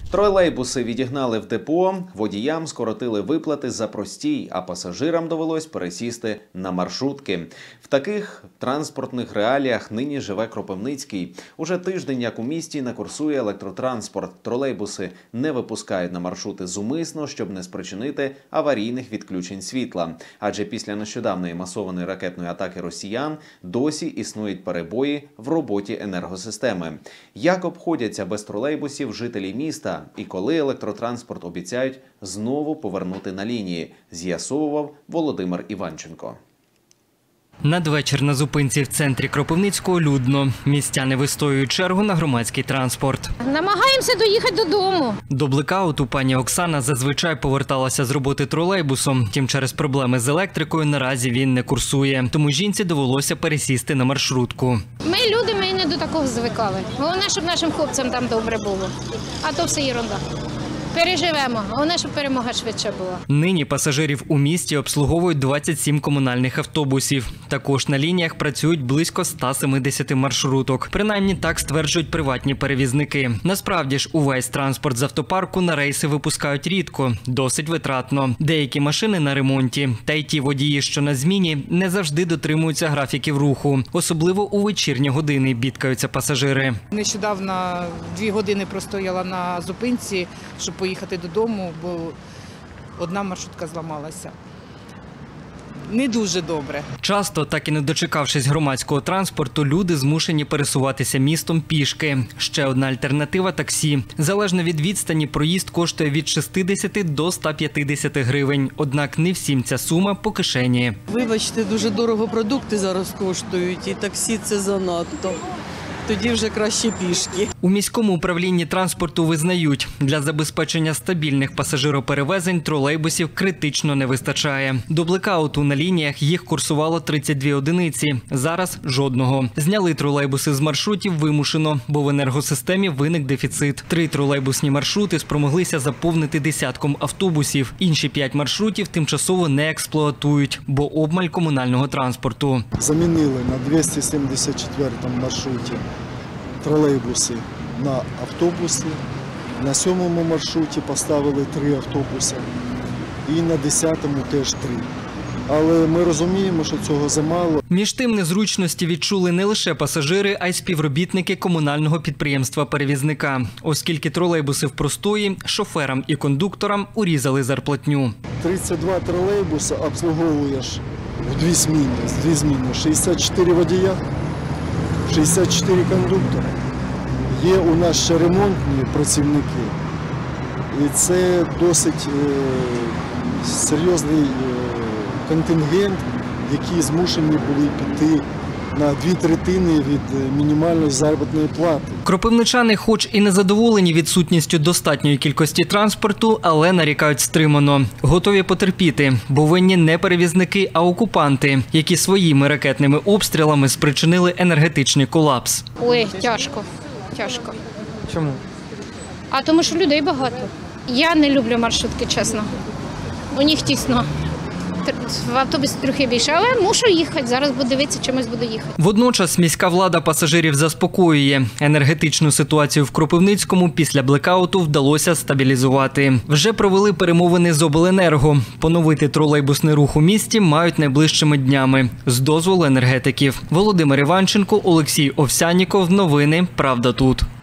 Тролейбуси відігнали в депо, водіям скоротили виплати за простій, а пасажирам довелось пересісти на маршрутки. В таких транспортних реаліях нині живе Кропивницький. Уже тиждень, як у місті, не курсує електротранспорт. Тролейбуси не випускають на маршрути зумисно, щоб не спричинити аварійних відключень світла. Адже після нещодавної масованої ракетної атаки росіян досі існують перебої в роботі енергосистеми. Як обходяться без тролейбусів жителі міста? І коли електротранспорт обіцяють знову повернути на лінії, з'ясовував Володимир Іванченко. Надвечір на зупинці в центрі Кропивницького людно. Містяни вистоюють чергу на громадський транспорт. Намагаємося доїхати додому. До блекауту пані Оксана зазвичай поверталася з роботи тролейбусом. Тим через проблеми з електрикою наразі він не курсує. Тому жінці довелося пересісти на маршрутку. Ми люди, ми не до такого звикали. Головне, щоб нашим хлопцям там добре було. А то все єрунда. Переживемо. Головне, щоб перемога швидше була. Нині пасажирів у місті обслуговують 27 комунальних автобусів. Також на лініях працюють близько 170 маршруток. Принаймні так стверджують приватні перевізники. Насправді ж увесь транспорт з автопарку на рейси випускають рідко, досить витратно. Деякі машини на ремонті, та й ті водії, що на зміні, не завжди дотримуються графіків руху. Особливо у вечірні години бідкаються пасажири. Нещодавно 2 години простояла на зупинці, щоб поїхати додому, бо одна маршрутка зламалася. Не дуже добре. Часто, так і не дочекавшись громадського транспорту, люди змушені пересуватися містом пішки. Ще одна альтернатива – таксі. Залежно від відстані, проїзд коштує від 60 до 150 гривень. Однак не всім ця сума по кишені. Вибачте, дуже дорого продукти зараз коштують, і таксі – це занадто. Тоді вже краще пішки. У міському управлінні транспорту визнають, для забезпечення стабільних пасажироперевезень тролейбусів критично не вистачає. До блекауту на лініях їх курсувало 32 одиниці, зараз – жодного. Зняли тролейбуси з маршрутів вимушено, бо в енергосистемі виник дефіцит. 3 тролейбусні маршрути спромоглися заповнити десятком автобусів. Інші 5 маршрутів тимчасово не експлуатують, бо обмаль комунального транспорту. Замінили на 274-му маршруті тролейбуси на автобуси, на 7-му маршруті поставили 3 автобуси і на 10-му теж 3. Але ми розуміємо, що цього замало. Між тим незручності відчули не лише пасажири, а й співробітники комунального підприємства-перевізника. Оскільки тролейбуси в простої, шоферам і кондукторам урізали зарплатню. 32 тролейбуси обслуговуєш в 2 зміни, 64 водія, 64 кондуктора. Є у нас ще ремонтні працівники, і це досить серйозний контингент, які змушені були піти на 2/3 від мінімальної заробітної плати. Кропивничани хоч і не задоволені відсутністю достатньої кількості транспорту, але нарікають стримано. Готові потерпіти, бо винні не перевізники, а окупанти, які своїми ракетними обстрілами спричинили енергетичний колапс. Ой, тяжко. Чому? А тому що людей багато. Я не люблю маршрутки, чесно. У них тісно. В автобусі трохи більше, але мушу їхати. Зараз буду дивитися, чимось буду їхати. Водночас міська влада пасажирів заспокоює. Енергетичну ситуацію в Кропивницькому після блекауту вдалося стабілізувати. Вже провели перемовини з обленерго. Поновити тролейбусний рух у місті мають найближчими днями. З дозволу енергетиків. Володимир Іванченко, Олексій Овсянніков. Новини «Правда тут».